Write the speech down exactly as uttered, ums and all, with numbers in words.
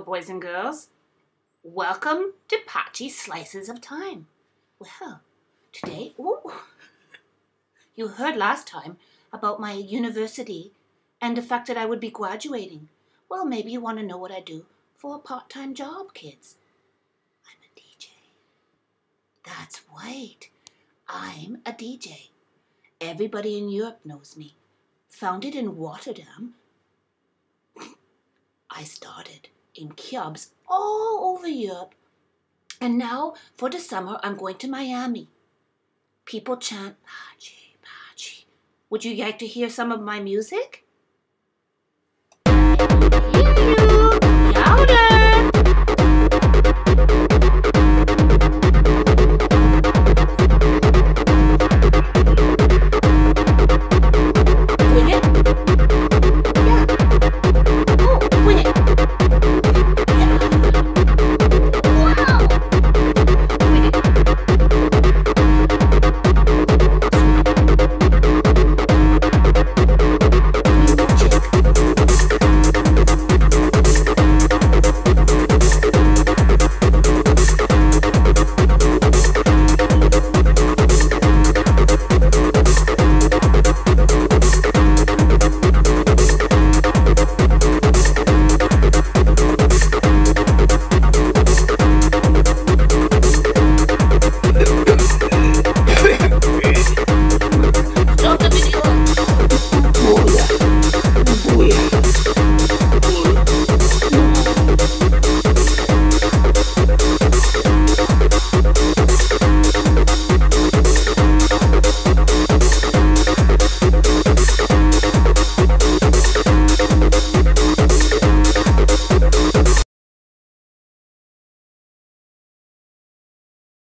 boys and girls. Welcome to Patchy Slices of Time. Well, today, ooh, you heard last time about my university and the fact that I would be graduating. Well, maybe you want to know what I do for a part-time job, kids. I'm a D J. That's right. I'm a D J. Everybody in Europe knows me. Founded in Rotterdam, I started in clubs all over Europe. And now, for the summer, I'm going to Miami. People chant, Patchy, Patchy. Would you like to hear some of my music? Hear you. Louder.